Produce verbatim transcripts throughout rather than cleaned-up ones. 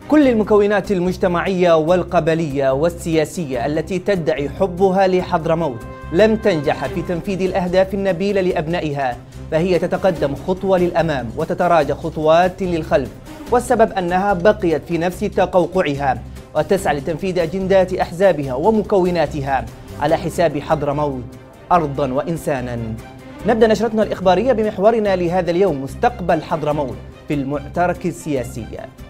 كل المكونات المجتمعية والقبلية والسياسية التي تدعي حبها لحضرموت لم تنجح في تنفيذ الأهداف النبيلة لأبنائها، فهي تتقدم خطوة للأمام وتتراجع خطوات للخلف، والسبب أنها بقيت في نفس تقوقعها وتسعى لتنفيذ أجندات أحزابها ومكوناتها على حساب حضرموت أرضاً وإنساناً. نبدأ نشرتنا الإخبارية بمحورنا لهذا اليوم: مستقبل حضرموت في المعترك السياسي.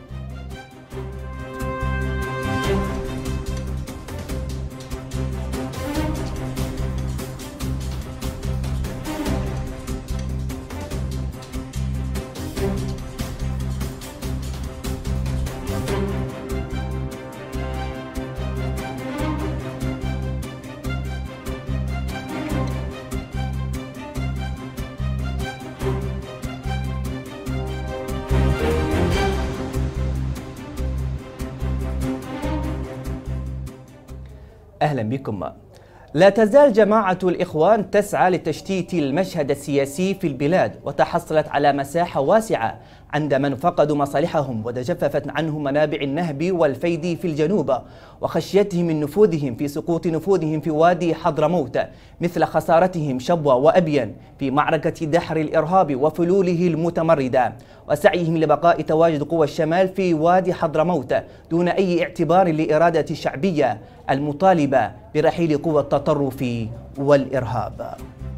أهلا بكم. لا تزال جماعة الإخوان تسعى لتشتيت المشهد السياسي في البلاد، وتحصلت على مساحة واسعة عند من فقدوا مصالحهم وتجففت عنهم منابع النهب والفيض في الجنوب، وخشيتهم من نفوذهم في سقوط نفوذهم في وادي حضرموت، مثل خسارتهم شبوة وأبين في معركة دحر الإرهاب وفلوله المتمردة، وسعيهم لبقاء تواجد قوى الشمال في وادي حضرموت دون أي اعتبار لإرادة الشعبية المطالبة برحيل قوى التطرف والإرهاب.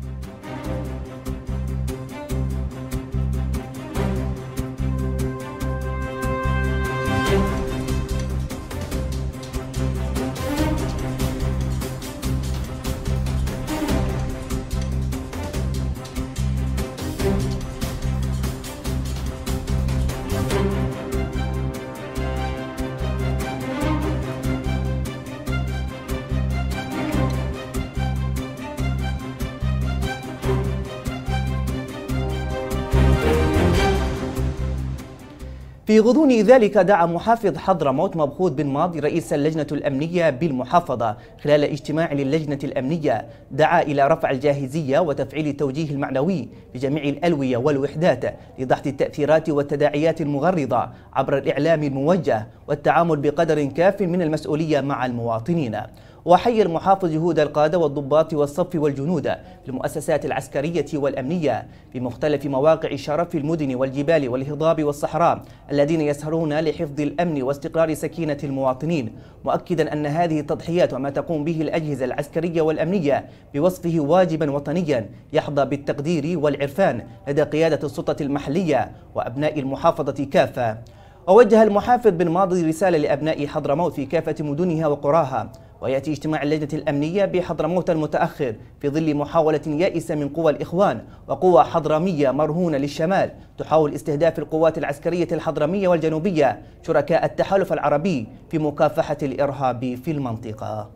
في غضون ذلك دعا محافظ حضرموت مبخوت بن ماضي رئيس اللجنة الأمنية بالمحافظة خلال اجتماع للجنة الأمنية، دعا إلى رفع الجاهزية وتفعيل التوجيه المعنوي لجميع الألوية والوحدات لضغط التأثيرات والتداعيات المغرضة عبر الإعلام الموجه والتعامل بقدر كاف من المسؤولية مع المواطنين. وحيّ المحافظ جهود القادة والضباط والصف والجنود في المؤسسات العسكرية والأمنية في مختلف مواقع الشرف المدن والجبال والهضاب والصحراء الذين يسهرون لحفظ الأمن واستقرار سكينة المواطنين، مؤكدا أن هذه التضحيات وما تقوم به الأجهزة العسكرية والأمنية بوصفه واجبا وطنيا يحظى بالتقدير والعرفان لدى قيادة السلطة المحلية وأبناء المحافظة كافة. ووجه المحافظ بن ماضي رسالة لأبناء حضرموت في كافة مدنها وقراها. ويأتي اجتماع اللجنة الأمنية بحضرموت المتأخر في ظل محاولة يائسة من قوى الإخوان وقوى حضرمية مرهونة للشمال تحاول استهداف القوات العسكرية الحضرمية والجنوبية شركاء التحالف العربي في مكافحة الإرهاب في المنطقة.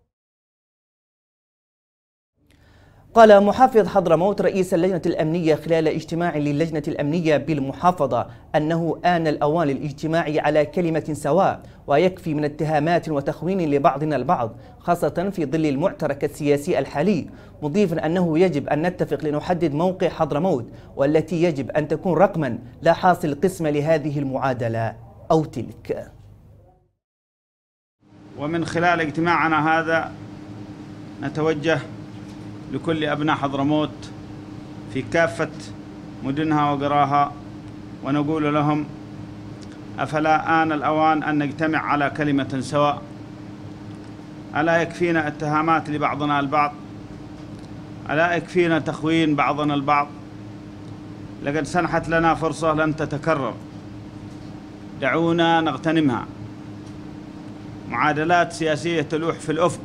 قال محافظ حضرموت رئيس اللجنة الأمنية خلال اجتماع للجنة الأمنية بالمحافظة أنه آن الأوان للاجتماع على كلمة سواء، ويكفي من اتهامات وتخوين لبعضنا البعض خاصة في ظل المعترك السياسي الحالي، مضيفا أنه يجب أن نتفق لنحدد موقع حضرموت والتي يجب أن تكون رقما لا حاصل قسم لهذه المعادلة أو تلك. ومن خلال اجتماعنا هذا نتوجه لكل أبناء حضرموت في كافة مدنها وقراها ونقول لهم: أفلا آن الأوان أن نجتمع على كلمة سواء؟ ألا يكفينا اتهامات لبعضنا البعض؟ ألا يكفينا تخوين بعضنا البعض؟ لقد سنحت لنا فرصة لن تتكرر، دعونا نغتنمها. معادلات سياسية تلوح في الأفق،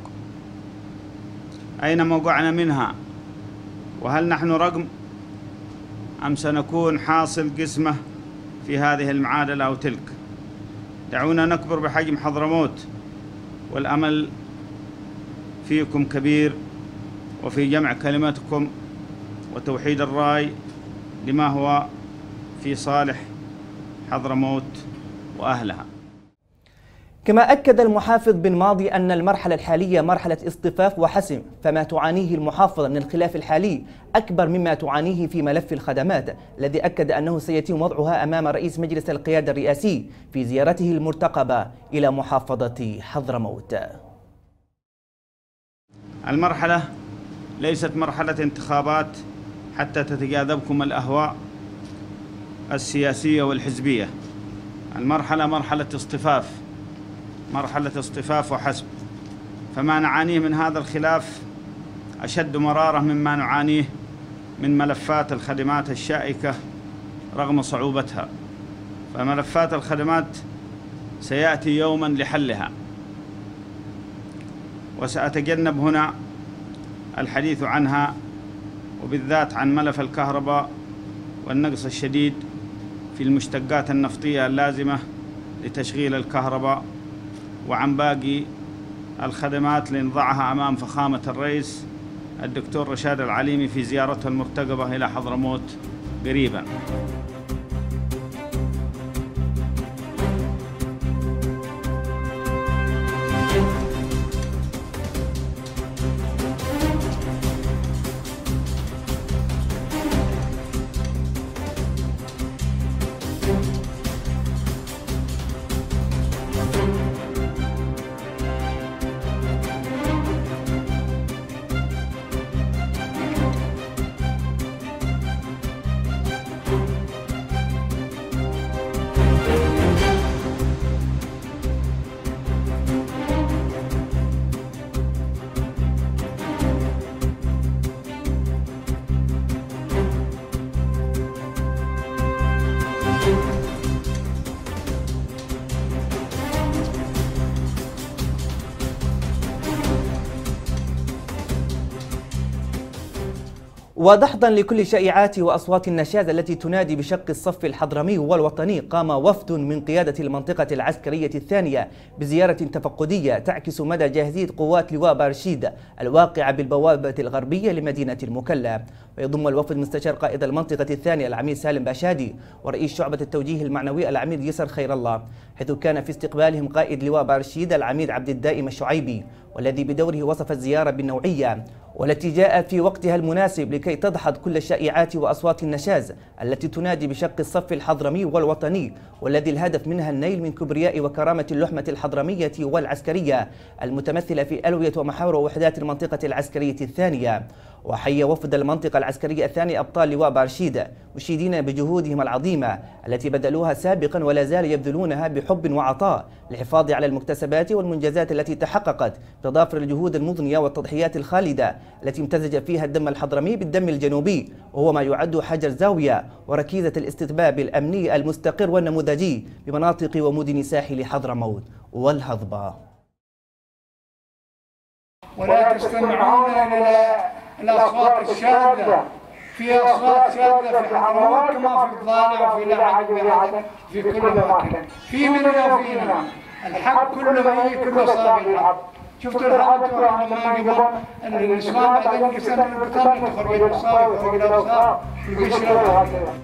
أين موقعنا منها؟ وهل نحن رقم أم سنكون حاصل قسمة في هذه المعادلة أو تلك؟ دعونا نكبر بحجم حضرموت، والأمل فيكم كبير وفي جمع كلمتكم وتوحيد الرأي لما هو في صالح حضرموت وأهلها. كما أكد المحافظ بن ماضي أن المرحلة الحالية مرحلة اصطفاف وحسم، فما تعانيه المحافظة من الخلاف الحالي أكبر مما تعانيه في ملف الخدمات، الذي أكد أنه سيتم وضعها أمام رئيس مجلس القيادة الرئاسي في زيارته المرتقبة إلى محافظة حضرموت. المرحلة ليست مرحلة انتخابات حتى تتجاذبكم الأهواء السياسية والحزبية. المرحلة مرحلة اصطفاف، مرحلة اصطفاف وحسب، فما نعانيه من هذا الخلاف أشد مرارة مما نعانيه من ملفات الخدمات الشائكة رغم صعوبتها. فملفات الخدمات سيأتي يوما لحلها، وسأتجنب هنا الحديث عنها، وبالذات عن ملف الكهرباء والنقص الشديد في المشتقات النفطية اللازمة لتشغيل الكهرباء، وعن باقي الخدمات لنضعها أمام فخامة الرئيس الدكتور رشاد العليمي في زيارته المرتقبة إلى حضرموت قريبا. ودحضا لكل شائعات وأصوات النشاز التي تنادي بشق الصف الحضرمي والوطني، قام وفد من قيادة المنطقة العسكرية الثانية بزيارة تفقدية تعكس مدى جاهزية قوات لواء بارشيد الواقعة بالبوابة الغربية لمدينة المكلا. ويضم الوفد مستشار قائد المنطقة الثانية العميد سالم باشادي ورئيس شعبة التوجيه المعنوي العميد يسر خير الله، حيث كان في استقبالهم قائد لواء بارشيد العميد عبد الدائم الشعيبي، والذي بدوره وصف الزيارة بالنوعية والتي جاءت في وقتها المناسب لكي تدحض كل الشائعات وأصوات النشاز التي تنادي بشق الصف الحضرمي والوطني، والذي الهدف منها النيل من كبرياء وكرامة اللحمة الحضرمية والعسكرية المتمثلة في ألوية ومحاور ووحدات المنطقة العسكرية الثانية. وحيا وفد المنطقة العسكرية الثانية أبطال لواء بارشيد مشيدين بجهودهم العظيمة التي بذلوها سابقا ولا زال يبذلونها بحب وعطاء للحفاظ على المكتسبات والمنجزات التي تحققت تضافر الجهود المضنية والتضحيات الخالدة التي امتزج فيها الدم الحضرمي بالدم الجنوبي، وهو ما يعد حجر زاوية وركيزة الاستتباب الأمني المستقر والنموذجي بمناطق ومدن ساحل حضرموت والهضبة. ولا تستمعون إلى الأصوات الشاذة، في أصوات شاذة في حضرموت كما في الضالع وفي لعب في كل مكان، في منا وفينا الحق كله ميت كله صابر الحق. شفتوا الحق لما قبل النسوان بعد انقسام القطار تخرج الأبصار وتخرج الأبصار والقشرة.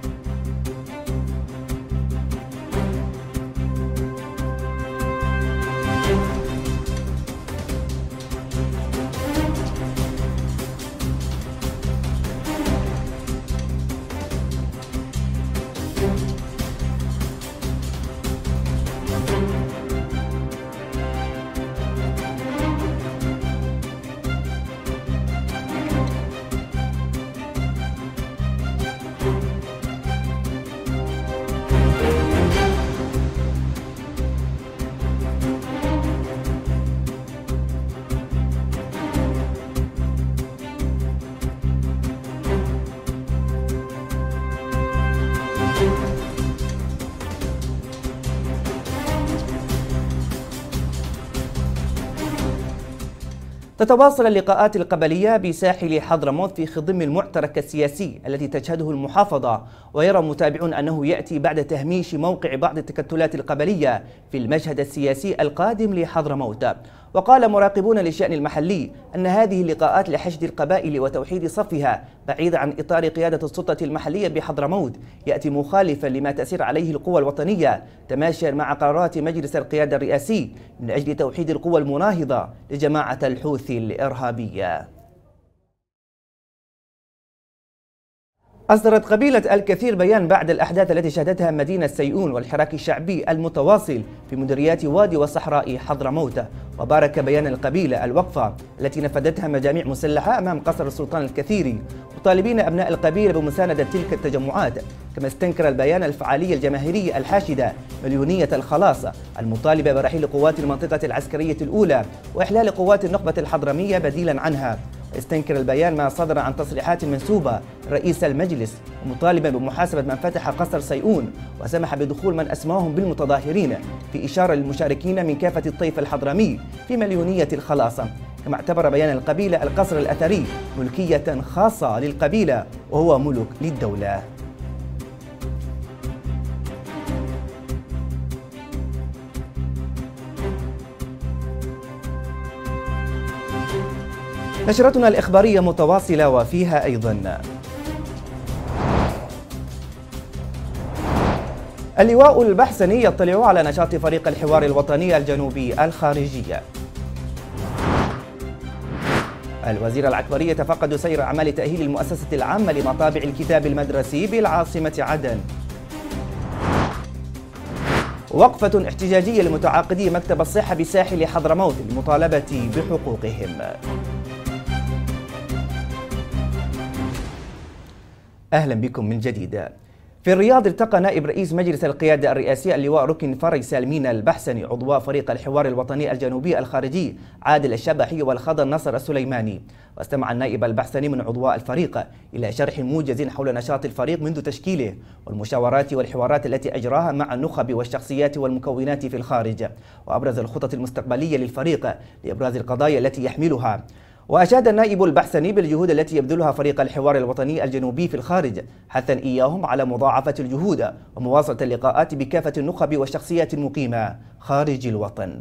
تتواصل اللقاءات القبلية بساحل حضرموت في خضم المعترك السياسي التي تشهده المحافظة، ويرى متابعون أنه يأتي بعد تهميش موقع بعض التكتلات القبلية في المشهد السياسي القادم لحضرموت. وقال مراقبون للشأن المحلي أن هذه اللقاءات لحشد القبائل وتوحيد صفها بعيدا عن إطار قيادة السلطة المحلية بحضرموت يأتي مخالفا لما تسير عليه القوى الوطنية تماشيا مع قرارات مجلس القيادة الرئاسي من أجل توحيد القوى المناهضة لجماعة الحوثي الإرهابية. أصدرت قبيلة الكثير بيان بعد الأحداث التي شهدتها مدينة سيئون والحراك الشعبي المتواصل في مديريات وادي وصحراء حضرموت. وبارك بيان القبيلة الوقفة التي نفذتها مجاميع مسلحة أمام قصر السلطان الكثيري مطالبين أبناء القبيلة بمساندة تلك التجمعات. كما استنكر البيان الفعالية الجماهيرية الحاشدة مليونية الخلاص المطالبة برحيل قوات المنطقة العسكرية الأولى وإحلال قوات النخبة الحضرمية بديلا عنها. استنكر البيان ما صدر عن تصريحات منسوبة رئيس المجلس مطالبا بمحاسبة من فتح قصر سيئون وسمح بدخول من أسماهم بالمتظاهرين في إشارة للمشاركين من كافة الطيف الحضرمي في مليونية الخلاصة. كما اعتبر بيان القبيلة القصر الأثري ملكية خاصة للقبيلة وهو ملك للدولة. نشرتنا الإخبارية متواصلة وفيها أيضا اللواء البحسني يطلع على نشاط فريق الحوار الوطني الجنوبي الخارجي. الوزير العكبري يتفقد سير أعمال تأهيل المؤسسة العامة لمطابع الكتاب المدرسي بالعاصمة عدن. وقفة احتجاجية لمتعاقدي مكتب الصحة بساحل حضرموت للمطالبة بحقوقهم. أهلا بكم من جديد. في الرياض التقى نائب رئيس مجلس القيادة الرئاسي اللواء ركن فرج سالمين البحسني عضو فريق الحوار الوطني الجنوبي الخارجي عادل الشبحي والخضر نصر السليماني. واستمع النائب البحسني من عضواء الفريق إلى شرح موجز حول نشاط الفريق منذ تشكيله والمشاورات والحوارات التي أجراها مع النخب والشخصيات والمكونات في الخارج وأبرز الخطط المستقبلية للفريق لإبراز القضايا التي يحملها. وأشاد النائب البحسني بالجهود التي يبذلها فريق الحوار الوطني الجنوبي في الخارج حثا إياهم على مضاعفة الجهود ومواصلة اللقاءات بكافة النخب والشخصيات المقيمة خارج الوطن.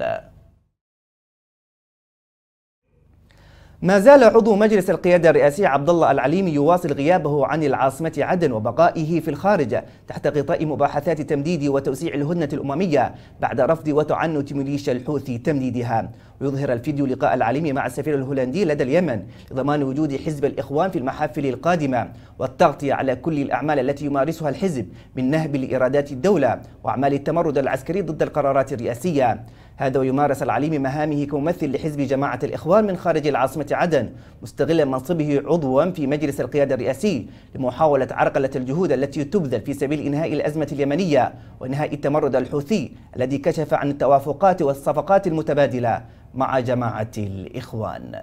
ما زال عضو مجلس القيادة الرئاسي عبد الله العليمي يواصل غيابه عن العاصمة عدن وبقائه في الخارج تحت غطاء مباحثات تمديد وتوسيع الهدنة الأممية بعد رفض وتعنت ميليشيا الحوثي تمديدها. ويظهر الفيديو لقاء العليمي مع السفير الهولندي لدى اليمن لضمان وجود حزب الإخوان في المحافل القادمة والتغطية على كل الأعمال التي يمارسها الحزب من نهب لإيرادات الدولة وأعمال التمرد العسكري ضد القرارات الرئاسية. هذا ويمارس العليمي مهامه كممثل لحزب جماعة الإخوان من خارج العاصمة عدن مستغلا منصبه عضوا في مجلس القيادة الرئاسي لمحاولة عرقلة الجهود التي تبذل في سبيل إنهاء الأزمة اليمنية وإنهاء التمرد الحوثي الذي كشف عن التوافقات والصفقات المتبادلة مع جماعة الإخوان.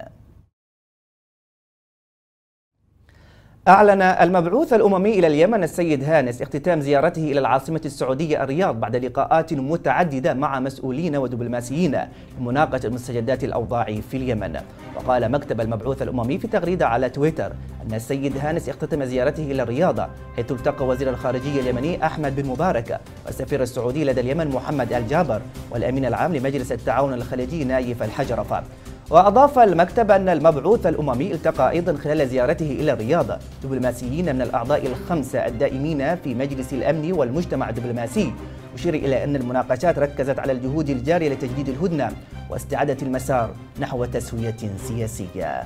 أعلن المبعوث الأممي إلى اليمن السيد هانس اختتام زيارته إلى العاصمة السعودية الرياض بعد لقاءات متعددة مع مسؤولين ودبلوماسيين لمناقشة مستجدات الأوضاع في اليمن. وقال مكتب المبعوث الأممي في تغريدة على تويتر أن السيد هانس اختتم زيارته إلى الرياض حيث التقى وزير الخارجية اليمني أحمد بن مبارك والسفير السعودي لدى اليمن محمد الجابر والأمين العام لمجلس التعاون الخليجي نايف الحجرفة. وأضاف المكتب أن المبعوث الأممي التقى أيضا خلال زيارته إلى الرياض دبلوماسيين من الأعضاء الخمسة الدائمين في مجلس الأمن والمجتمع الدبلوماسي، مشير إلى أن المناقشات ركزت على الجهود الجارية لتجديد الهدنة واستعادة المسار نحو تسوية سياسية.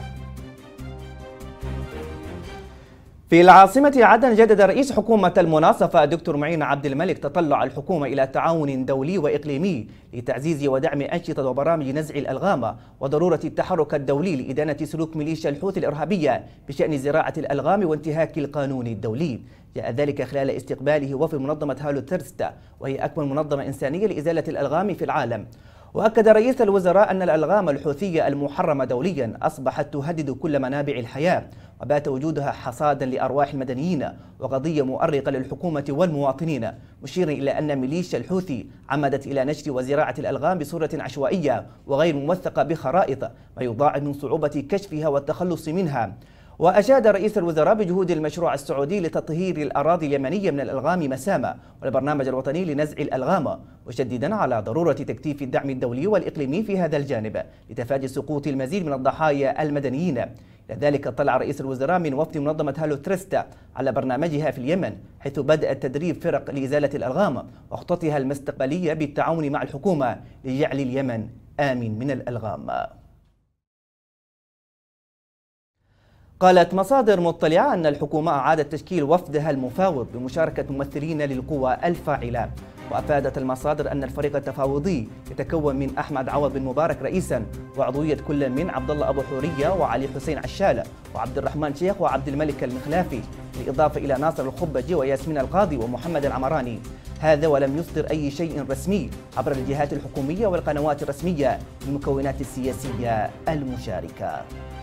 في العاصمة عدن جدد رئيس حكومة المناصفة الدكتور معين عبد الملك تطلع الحكومة إلى تعاون دولي وإقليمي لتعزيز ودعم أنشطة وبرامج نزع الألغام وضرورة التحرك الدولي لإدانة سلوك ميليشيا الحوثي الإرهابية بشأن زراعة الألغام وانتهاك القانون الدولي. جاء ذلك خلال استقباله وفد منظمة هالو تيرستا وهي أكبر منظمة إنسانية لإزالة الألغام في العالم. وأكد رئيس الوزراء أن الألغام الحوثية المحرمة دوليا أصبحت تهدد كل منابع الحياة وبات وجودها حصادا لأرواح المدنيين وقضية مؤرقة للحكومة والمواطنين، مشيرا إلى أن ميليشيا الحوثي عمدت إلى نشر وزراعة الألغام بصورة عشوائية وغير موثقة بخرائط ما يضاعف من صعوبة كشفها والتخلص منها. وأشاد رئيس الوزراء بجهود المشروع السعودي لتطهير الأراضي اليمنية من الألغام مسامة والبرنامج الوطني لنزع الألغام، مشددا على ضرورة تكثيف الدعم الدولي والإقليمي في هذا الجانب لتفادي سقوط المزيد من الضحايا المدنيين. لذلك اطلع رئيس الوزراء من وفد منظمة هالو تريستا على برنامجها في اليمن، حيث بدأ تدريب فرق لإزالة الألغام وخططها المستقبلية بالتعاون مع الحكومة لجعل اليمن آمن من الألغام. قالت مصادر مطلعة أن الحكومة أعادت تشكيل وفدها المفاوض بمشاركة ممثلين للقوى الفاعلة. وأفادت المصادر أن الفريق التفاوضي يتكون من أحمد عوض بن مبارك رئيسا، وعضوية كل من عبد الله أبو حورية وعلي حسين عشالة وعبد الرحمن شيخ وعبد الملك المخلافي، بالإضافة إلى ناصر الخبجي وياسمين القاضي ومحمد العمراني. هذا ولم يصدر أي شيء رسمي عبر الجهات الحكومية والقنوات الرسمية للمكونات السياسية المشاركة.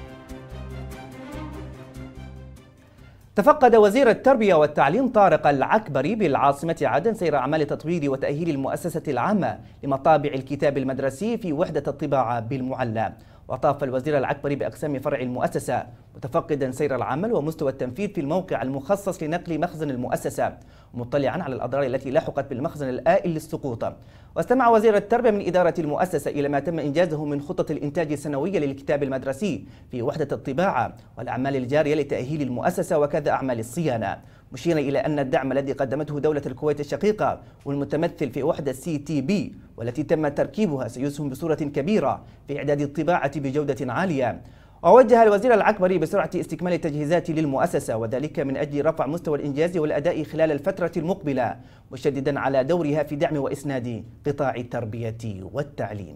تفقد وزير التربية والتعليم طارق العكبري بالعاصمة عدن سير أعمال تطوير وتأهيل المؤسسة العامة لمطابع الكتاب المدرسي في وحدة الطباعة بالمعلى. وطاف الوزير العكبري بأقسام فرع المؤسسة متفقدا سير العمل ومستوى التنفيذ في الموقع المخصص لنقل مخزن المؤسسة، مطلعا على الأضرار التي لحقت بالمخزن الآئل للسقوط. واستمع وزير التربية من إدارة المؤسسة إلى ما تم إنجازه من خطط الإنتاج السنوية للكتاب المدرسي في وحدة الطباعة والأعمال الجارية لتأهيل المؤسسة وكذا أعمال الصيانة، مشيرا إلى أن الدعم الذي قدمته دولة الكويت الشقيقة والمتمثل في وحدة سي تي بي والتي تم تركيبها سيسهم بصورة كبيرة في إعداد الطباعة بجودة عالية. ووجه الوزير العكبري بسرعة استكمال التجهيزات للمؤسسة وذلك من أجل رفع مستوى الإنجاز والأداء خلال الفترة المقبلة، مشددا على دورها في دعم وإسناد قطاع التربية والتعليم.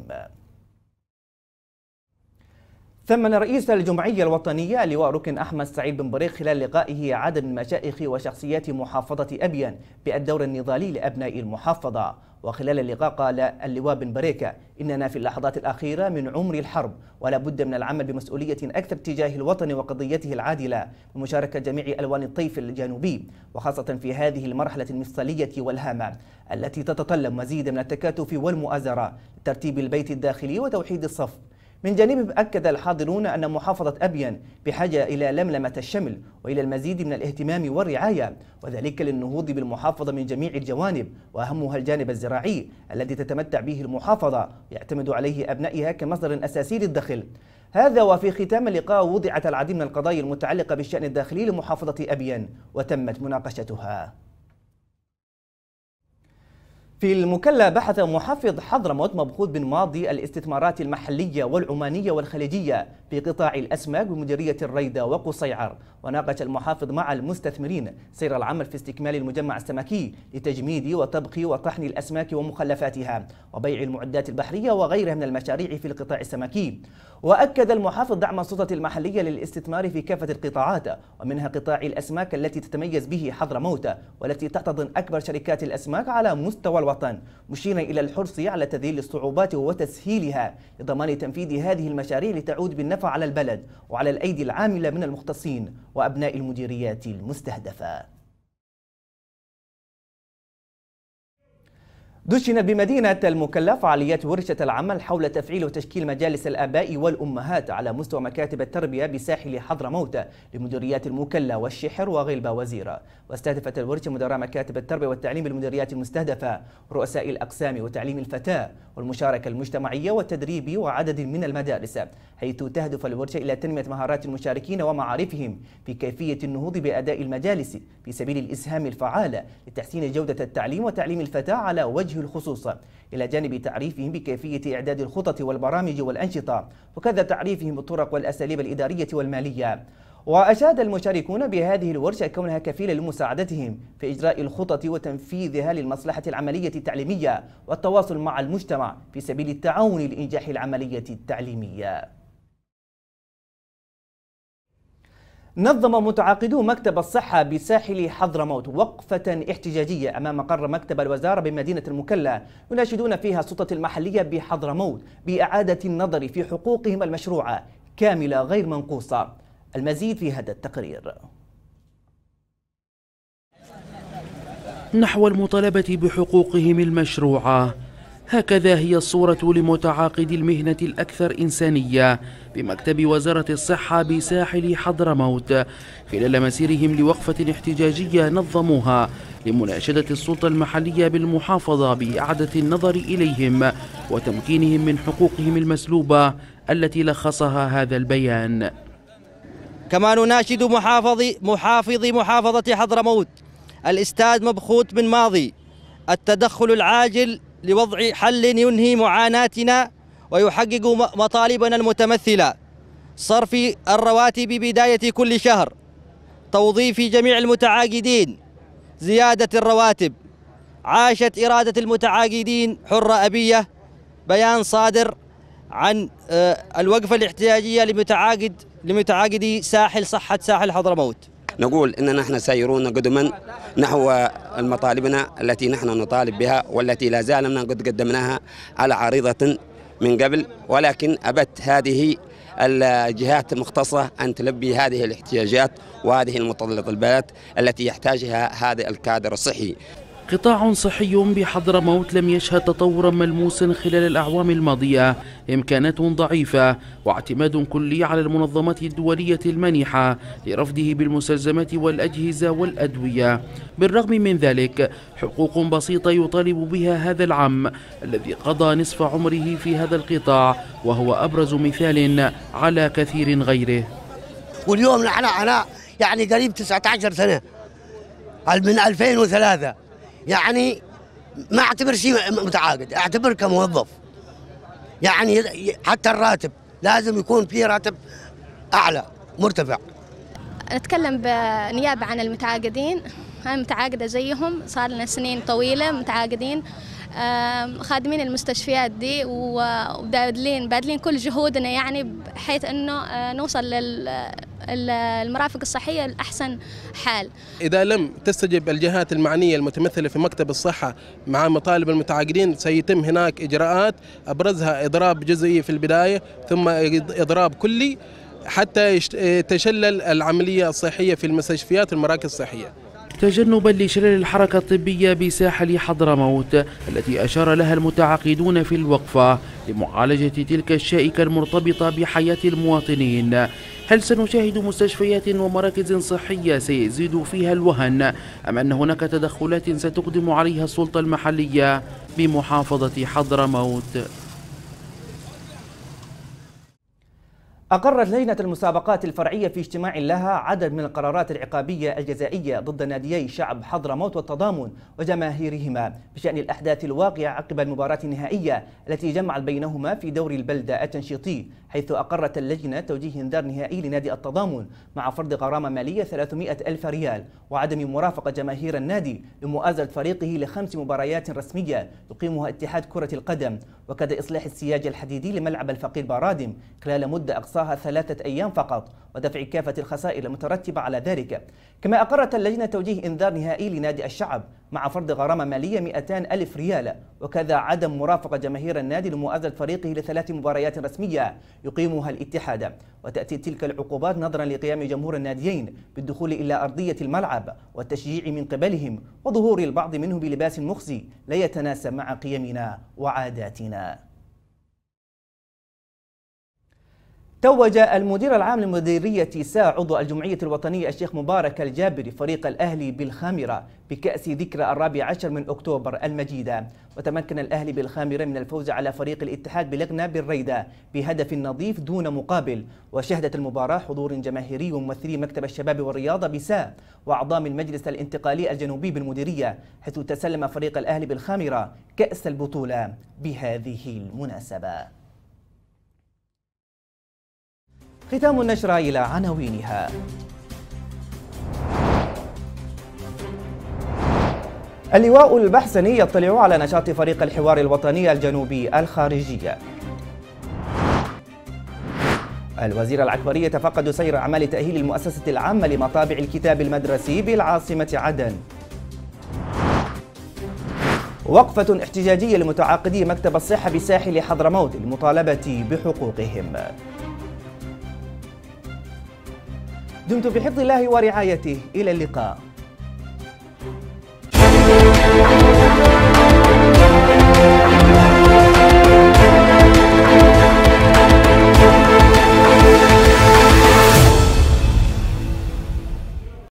ثمن رئيس الجمعية الوطنية اللواء ركن أحمد سعيد بن بريق خلال لقائه عدد من مشايخ وشخصيات محافظة أبين بالدور النضالي لأبناء المحافظة. وخلال اللقاء قال اللواء بن بريك: إننا في اللحظات الأخيرة من عمر الحرب ولا بد من العمل بمسؤولية أكثر تجاه الوطن وقضيته العادلة بمشاركة جميع ألوان الطيف الجنوبي، وخاصة في هذه المرحلة المفصلية والهامة التي تتطلب مزيد من التكاتف والمؤازرة لترتيب البيت الداخلي وتوحيد الصف. من جانبه أكد الحاضرون أن محافظة أبين بحاجة إلى لملمة الشمل وإلى المزيد من الاهتمام والرعاية، وذلك للنهوض بالمحافظة من جميع الجوانب، وأهمها الجانب الزراعي الذي تتمتع به المحافظة يعتمد عليه أبنائها كمصدر أساسي للدخل. هذا وفي ختام اللقاء وضعت العديد من القضايا المتعلقة بالشأن الداخلي لمحافظة أبين وتمت مناقشتها. في المكلا بحث محافظ حضرموت مبخوت بن ماضي الاستثمارات المحلية والعمانية والخليجية في قطاع الأسماك بمديرية الريدة وقصيعر، وناقش المحافظ مع المستثمرين سير العمل في استكمال المجمع السمكي لتجميد وطبخ وطحن الأسماك ومخلفاتها وبيع المعدات البحرية وغيرها من المشاريع في القطاع السمكي. وأكد المحافظ دعم السلطة المحلية للاستثمار في كافة القطاعات ومنها قطاع الأسماك التي تتميز به حضرموت والتي تحتضن أكبر شركات الأسماك على مستوى الوطن، مشيرا إلى الحرص على تذليل الصعوبات وتسهيلها لضمان تنفيذ هذه المشاريع لتعود بالنفع على البلد وعلى الأيدي العاملة من المختصين وأبناء المديريات المستهدفة. دشنت بمدينة المكلا فعاليات ورشة العمل حول تفعيل وتشكيل مجالس الآباء والأمهات على مستوى مكاتب التربية بساحل حضرموت لمديريات المكلا والشحر وغلبة وزيرة. واستهدفت الورشة مدراء مكاتب التربية والتعليم بالمديريات المستهدفة، رؤساء الأقسام وتعليم الفتاة والمشاركة المجتمعية والتدريب وعدد من المدارس، حيث تهدف الورشة إلى تنمية مهارات المشاركين ومعارفهم في كيفية النهوض بأداء المجالس في سبيل الإسهام الفعال لتحسين جودة التعليم وتعليم الفتاة على وجه الخصوص، إلى جانب تعريفهم بكيفية إعداد الخطط والبرامج والأنشطة، وكذا تعريفهم بالطرق والأساليب الإدارية والمالية. وأشاد المشاركون بهذه الورشة كونها كفيلة لمساعدتهم في إجراء الخطط وتنفيذها للمصلحة العملية التعليمية والتواصل مع المجتمع في سبيل التعاون لإنجاح العملية التعليمية. نظم متعاقدو مكتب الصحة بساحل حضرموت وقفة احتجاجية أمام مقر مكتب الوزارة بمدينة المكلا، يناشدون فيها السلطة المحلية بحضرموت بإعادة النظر في حقوقهم المشروعة كاملة غير منقوصة. المزيد في هذا التقرير. نحو المطالبة بحقوقهم المشروعة، هكذا هي الصورة لمتعاقد المهنة الأكثر إنسانية بمكتب وزارة الصحة بساحل حضرموت خلال مسيرهم لوقفة احتجاجية نظموها لمناشدة السلطة المحلية بالمحافظة بإعادة النظر إليهم وتمكينهم من حقوقهم المسلوبة التي لخصها هذا البيان. كما نناشد محافظ محافظ محافظة حضرموت الأستاذ مبخوت بن ماضي التدخل العاجل لوضع حل ينهي معاناتنا ويحقق مطالبنا المتمثلة: صرف الرواتب بداية كل شهر، توظيف جميع المتعاقدين، زيادة الرواتب. عاشت إرادة المتعاقدين حرة أبية. بيان صادر عن الوقفة الاحتجاجية لمتعاقد لمتعاقدي ساحل صحة ساحل حضرموت. نقول إننا نحن سيرون قدما نحو المطالبنا التي نحن نطالب بها والتي لا زالنا قد قدمناها على عريضة من قبل، ولكن أبت هذه الجهات المختصة أن تلبي هذه الاحتياجات وهذه المتطلبات التي يحتاجها هذا الكادر الصحي. قطاع صحي بحضرموت لم يشهد تطورا ملموسا خلال الأعوام الماضية، إمكانات ضعيفة واعتماد كلي على المنظمات الدولية المانحة لرفضه بالمستلزمات والأجهزة والأدوية. بالرغم من ذلك حقوق بسيطة يطالب بها هذا العم الذي قضى نصف عمره في هذا القطاع، وهو أبرز مثال على كثير غيره. واليوم نحن أنا يعني قريب تسعة عشر سنة من ألفين وثلاثة، يعني ما اعتبر شيء متعاقد، اعتبر كموظف. يعني حتى الراتب لازم يكون فيه راتب اعلى مرتفع. نتكلم بنيابه عن المتعاقدين. انا متعاقده زيهم، صار لنا سنين طويله متعاقدين، خادمين المستشفيات دي وبادلين بادلين كل جهودنا يعني بحيث انه نوصل للمرافق الصحيه لاحسن حال. اذا لم تستجب الجهات المعنيه المتمثله في مكتب الصحه مع مطالب المتعاقدين سيتم هناك اجراءات، ابرزها اضراب جزئي في البدايه ثم اضراب كلي حتى تشلل العمليه الصحيه في المستشفيات والمراكز الصحيه. تجنبا لشلل الحركة الطبية بساحل حضرموت التي أشار لها المتعاقدون في الوقفة لمعالجة تلك الشائكة المرتبطة بحياة المواطنين، هل سنشاهد مستشفيات ومراكز صحية سيزيد فيها الوهن أم أن هناك تدخلات ستقدم عليها السلطة المحلية بمحافظة حضرموت؟ أقرت لجنة المسابقات الفرعية في اجتماع لها عدد من القرارات العقابية الجزائية ضد ناديي شعب حضرموت والتضامن وجماهيرهما بشأن الأحداث الواقعة عقب المباراة النهائية التي جمعت بينهما في دوري البلدة التنشيطي، حيث أقرت اللجنة توجيه إنذار نهائي لنادي التضامن مع فرض غرامة مالية ثلاثمئة ألف ريال وعدم مرافقة جماهير النادي لمؤازرة فريقه لخمس مباريات رسمية يقيمها اتحاد كرة القدم، وكذا إصلاح السياج الحديدي لملعب الفقير بارادم خلال مدة أقصاها ثلاثة أيام فقط ودفع كافة الخسائر المترتبة على ذلك. كما أقرت اللجنة توجيه إنذار نهائي لنادي الشعب مع فرض غرامة مالية مئتين ألف ريال وكذا عدم مرافقة جماهير النادي لمؤازرة فريقه لثلاث مباريات رسمية يقيمها الاتحاد. وتأتي تلك العقوبات نظرا لقيام جمهور الناديين بالدخول إلى أرضية الملعب والتشجيع من قبلهم وظهور البعض منه بلباس مخزي لا يتناسب مع قيمنا وعاداتنا. توج المدير العام لمديرية سا عضو الجمعية الوطنية الشيخ مبارك الجابري فريق الأهلي بالخامرة بكأس ذكرى الرابع عشر من أكتوبر المجيدة، وتمكن الأهلي بالخامرة من الفوز على فريق الاتحاد بلغنا بالريدة بهدف نظيف دون مقابل. وشهدت المباراة حضور جماهيري وممثلي مكتب الشباب والرياضة بسا وأعضاء من المجلس الانتقالي الجنوبي بالمديرية، حيث تسلم فريق الأهلي بالخامرة كأس البطولة بهذه المناسبة. ختام النشرة إلى عناوينها. اللواء البحسني يطلع على نشاط فريق الحوار الوطني الجنوبي الخارجية. الوزير العكبري يتفقد سير أعمال تأهيل المؤسسة العامة لمطابع الكتاب المدرسي بالعاصمة عدن. وقفة احتجاجية لمتعاقدي مكتب الصحة بساحل حضرموت للمطالبة بحقوقهم. دمتم في حفظ الله ورعايته، إلى اللقاء.